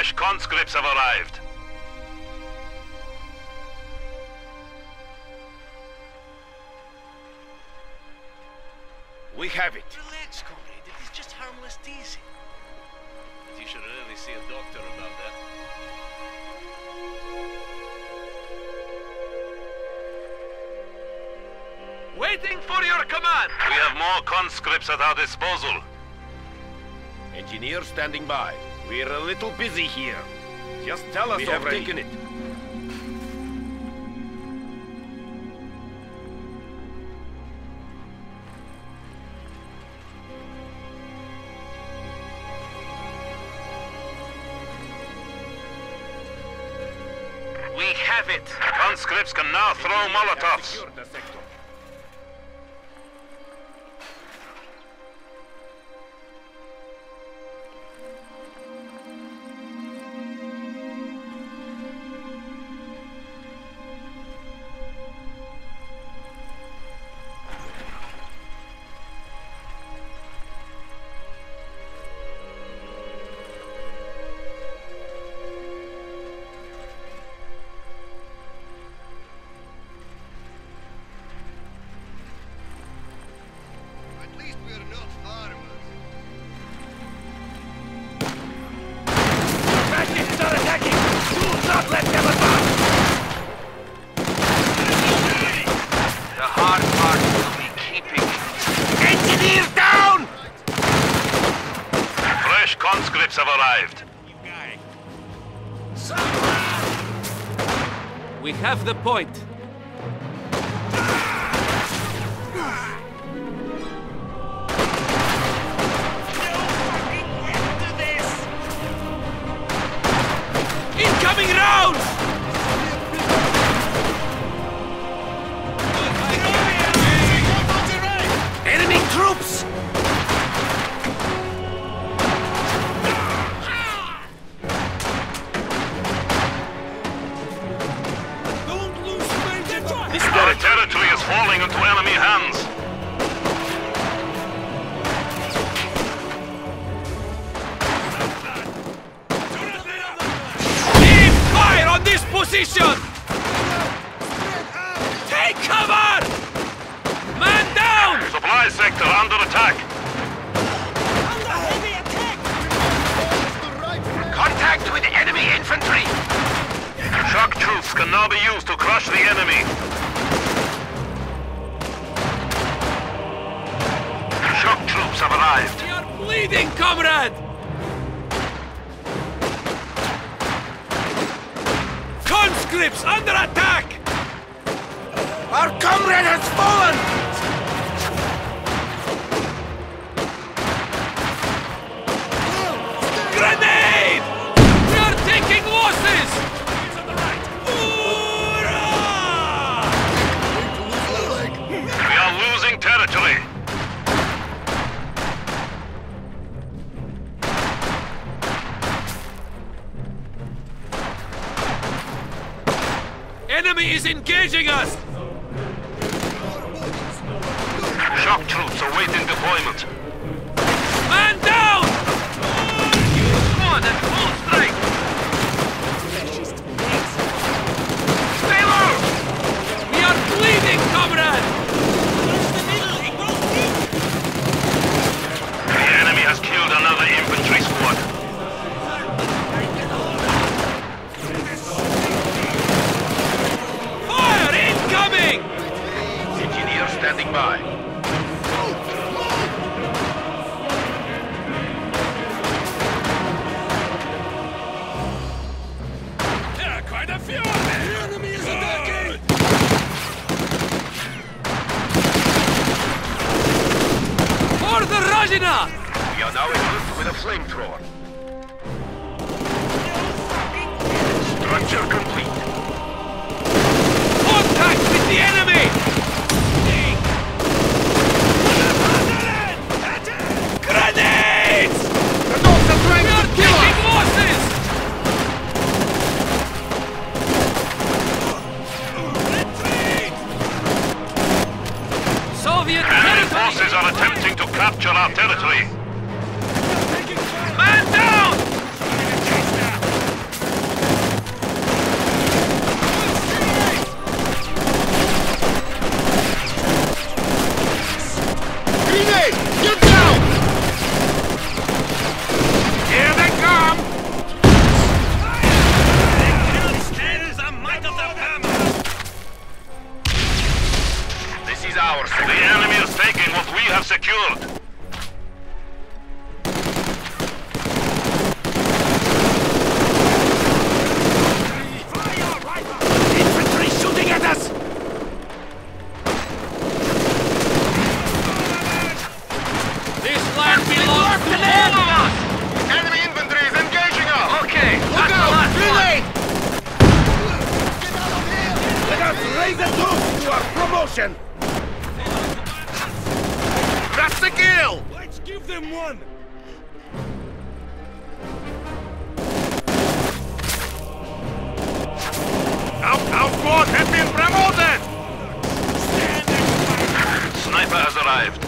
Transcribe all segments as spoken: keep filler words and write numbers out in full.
Fresh conscripts have arrived. We have it. Relax, comrade. It is just harmless teasing. But you should really see a doctor about that. Waiting for your command! We have more conscripts at our disposal. Engineer standing by. We're a little busy here. Just tell us already. We have taken it. We have it! Conscripts can now throw Molotovs. Conscripts have arrived. We have the point. Incoming rounds! Enemy troops! Our territory is falling into enemy hands. Keep fire on this position! Take cover! Man down! Supply sector under attack. Under heavy attack! Contact with enemy infantry! Shock troops can now be used to crush the enemy. Shock troops have arrived. We are bleeding, comrade! Conscripts under attack! Our comrade has fallen! Grenade! We are taking losses! We are losing territory. Enemy is engaging us! Shock troops awaiting deployment. Man down! Squad at full strength. Stay low! We are bleeding, comrade! The enemy has killed another infantry squad. Fire incoming! Engineer standing by. There are quite a few of them! The enemy is attacking! For the Rajina! We are now equipped with a flamethrower. Structure complete. Contact with the enemy! Grenades! We are taking losses! Soviet Enemy territory! forces are attempting to capture our territory. Man down! secured. Infantry shooting at us! This land belongs to all of us! Enemy infantry is engaging us! Okay, Look that's the out! last one. Grenade! Let us raise the troops to our promotion! That's the kill! Let's give them one! Our, our squad has been promoted! Sniper has arrived.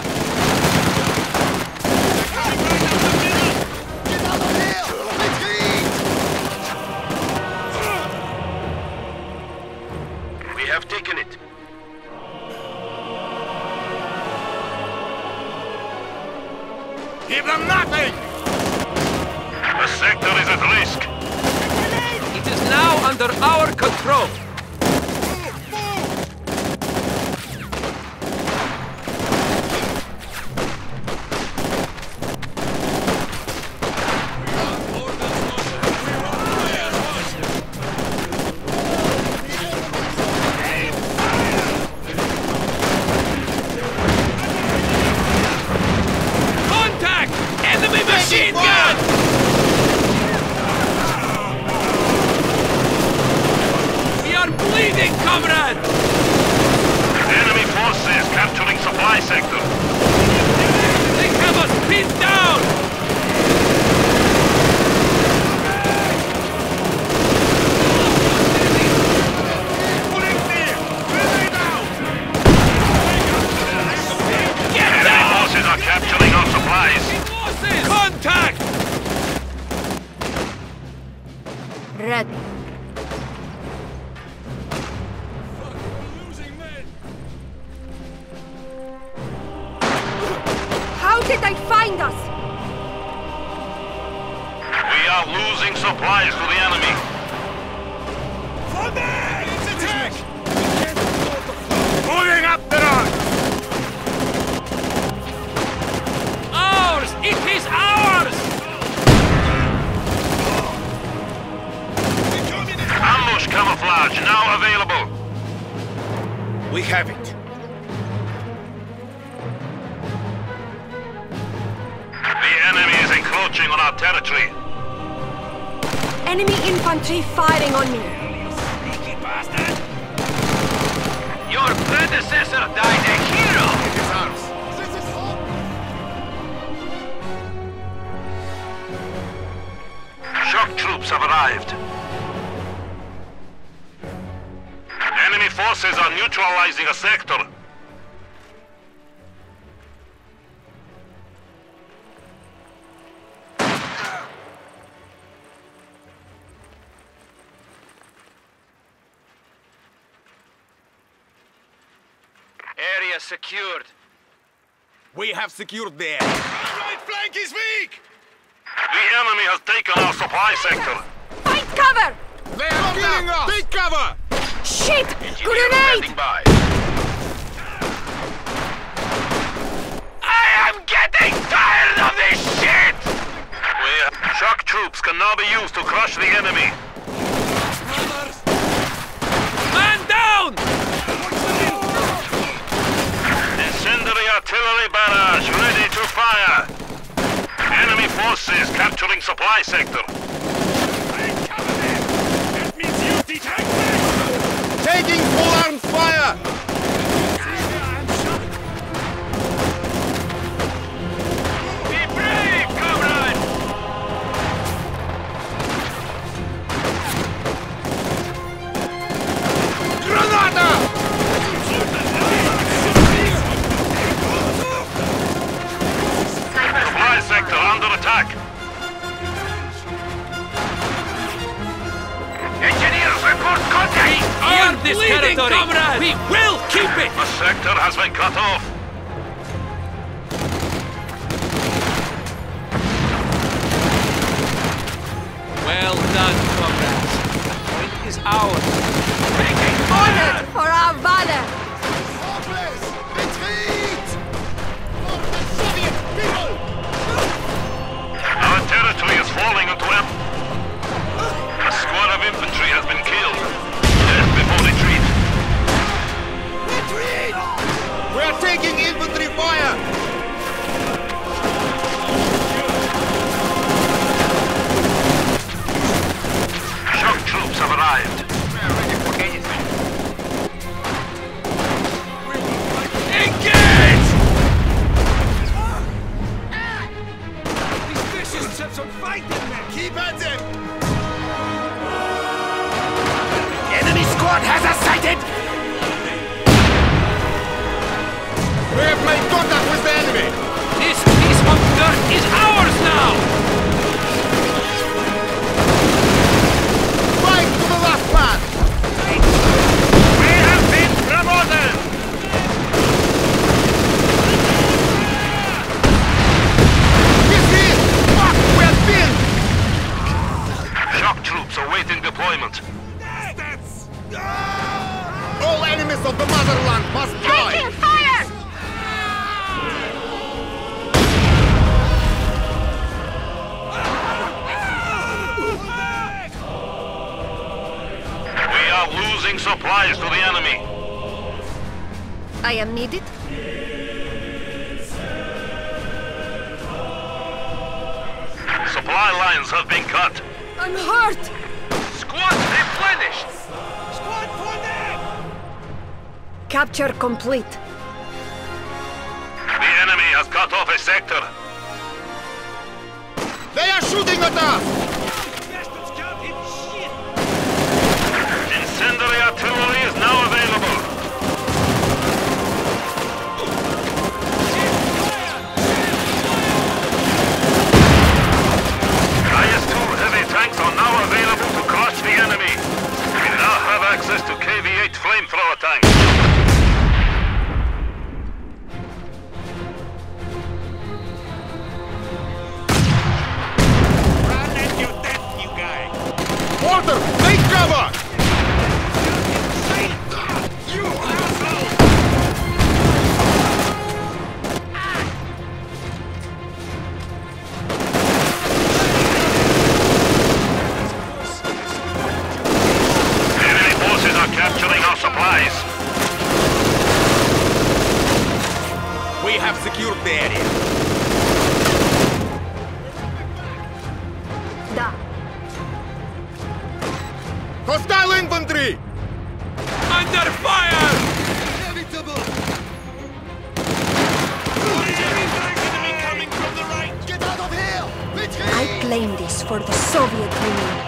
We have taken it. Give them nothing! The sector is at risk. It is now under our control. Contact! Enemy machine gun! We are bleeding, comrade! Enemy forces capturing supply sector. They have us pinned down! Get Enemy down! forces are capturing our supplies. Forces! Contact! Red. How did they find us? We are losing supplies to the enemy. Moving up the road. Ours! It is ours! Ambush camouflage now available. We have it. The enemy is encroaching on our territory. Enemy infantry firing on me. Sneaky bastard! Your predecessor died a hero! It is ours. Shock troops have arrived. Enemy forces are neutralizing a sector. Area secured. We have secured the area. Right flank is weak! The enemy has taken our supply sector. Find cover! They are killing us! Take cover! Shit! Engineer Grenade! standing by. I am getting tired of this shit! We shock troops can now be used to crush the enemy. Man down! Incendiary artillery barrage ready to fire. Enemy forces capturing supply sector. That means you detect me! Taking full arms fire! Be brave, comrade! Granada! Supply sector under attack. Engineers report contact! We earned this territory! Comrade. We will keep it! The sector has been cut off. Well done, comrades. The point is ours. Making Honored fire! for our valor! Retreat! supplies to the enemy. I am needed. Supply lines have been cut. I'm hurt! Squad replenished! Squad for them! Capture complete. The enemy has cut off a sector. They are shooting at us! Bastards can't hit shit! Incendiary artillery is now available. I S two heavy tanks are now available to crush the enemy. We now have access to K V eight flamethrower tanks. Run at your death, you guy! Walter, take cover! You asshole! Enemy forces are capturing our supplies. We have secured the area. Da. Hostile infantry! Under fire! Inevitable! Enemy coming from the right! Get out of here! Retreat! I claim this for the Soviet Union.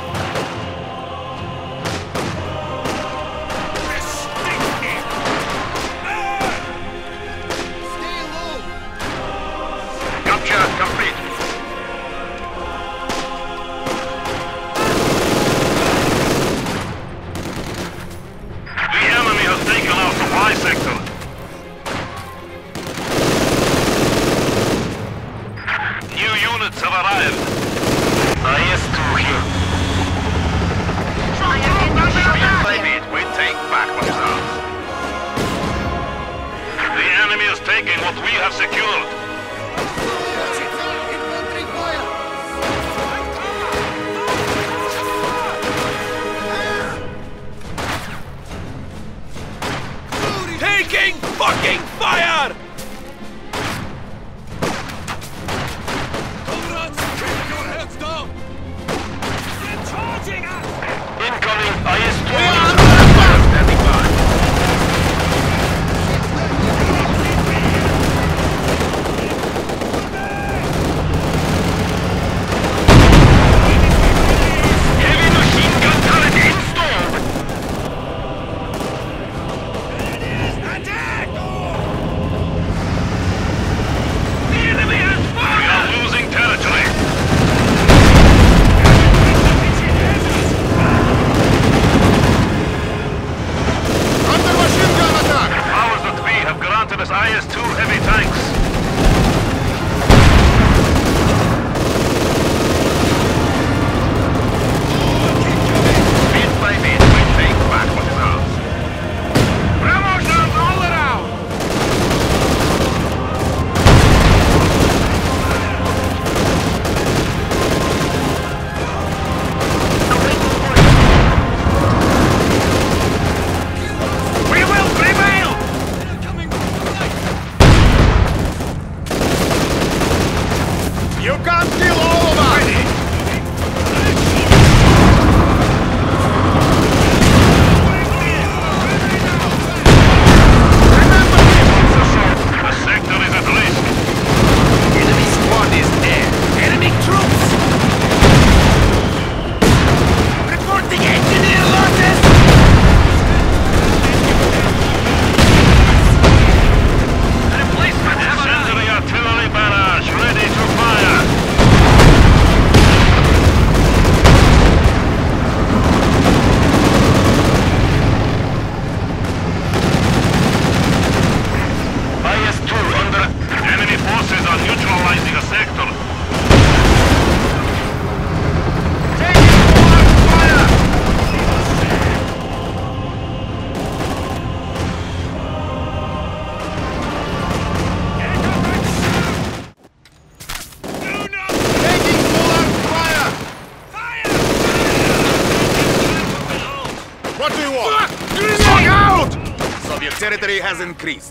Stay low! Capture complete. The enemy has taken our supply sector. New units have arrived. I S two here. Claim it, we take back what's ours. The enemy is taking what we have secured. Infantry fire! Taking fucking fire! Comrades, keep your heads down! They're charging us! Incoming I S two. We are under attack! Standing by. territory has increased.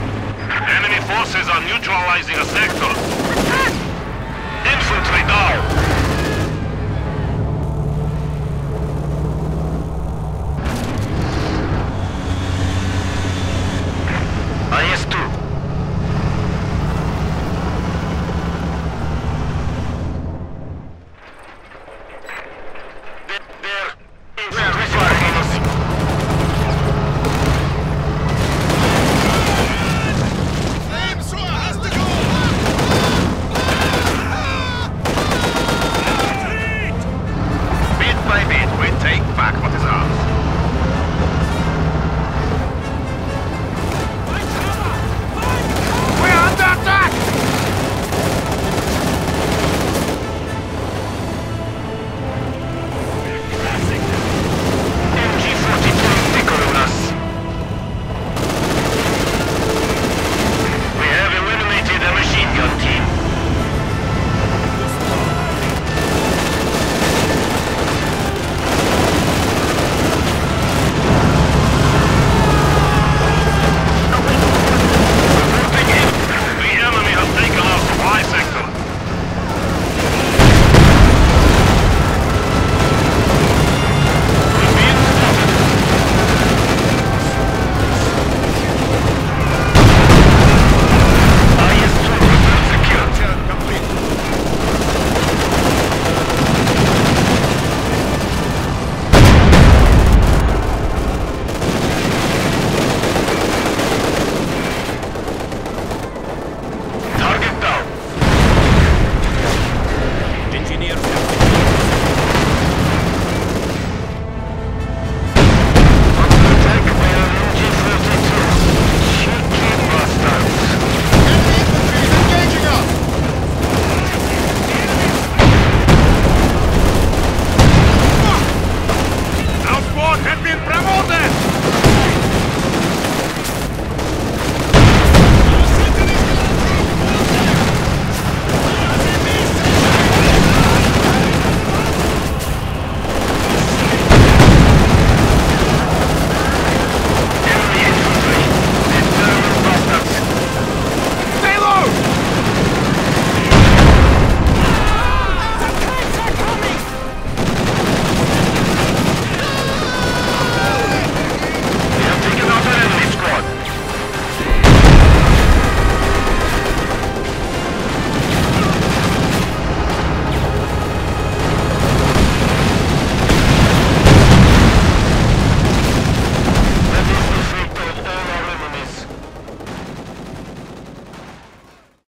Forces are neutralizing a sector. Infantry down!